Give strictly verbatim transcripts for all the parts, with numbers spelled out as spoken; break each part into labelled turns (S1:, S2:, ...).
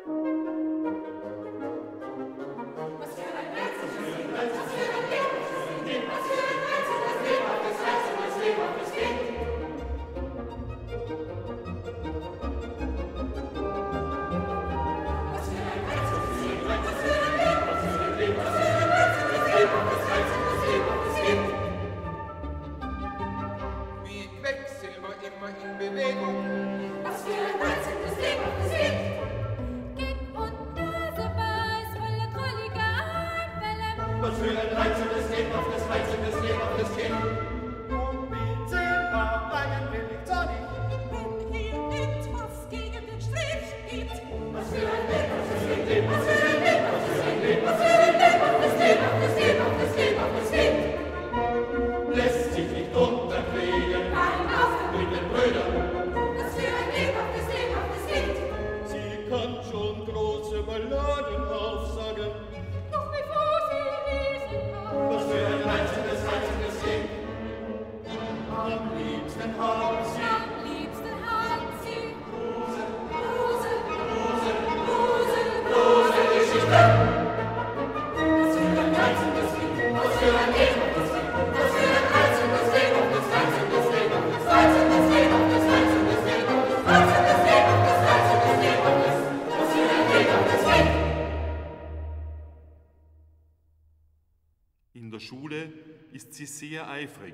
S1: In der Schule ist sie sehr eifrig.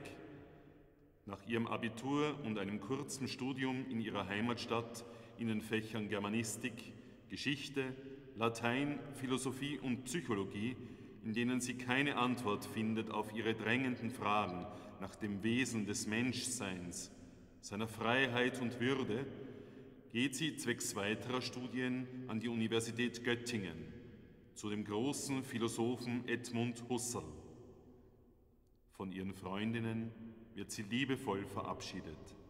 S1: Nach ihrem Abitur und einem kurzen Studium in ihrer Heimatstadt in den Fächern Germanistik, Geschichte, Latein, Philosophie und Psychologie, in denen sie keine Antwort findet auf ihre drängenden Fragen nach dem Wesen des Menschseins, seiner Freiheit und Würde, geht sie zwecks weiterer Studien an die Universität Göttingen zu dem großen Philosophen Edmund Husserl. Von ihren Freundinnen wird sie liebevoll verabschiedet.